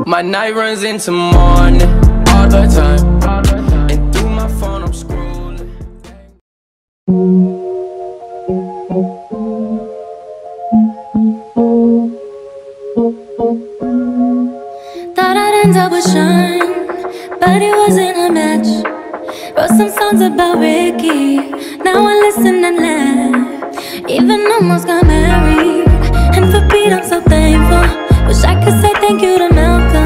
My night runs into morning all the time, and through my phone I'm scrolling. Thought I'd end up with Sean, but it wasn't a match. Wrote some songs about Ricky, now I listen and laugh. Even almost got married, and for Pete I'm so thankful. Wish I could say thank you to Malcolm.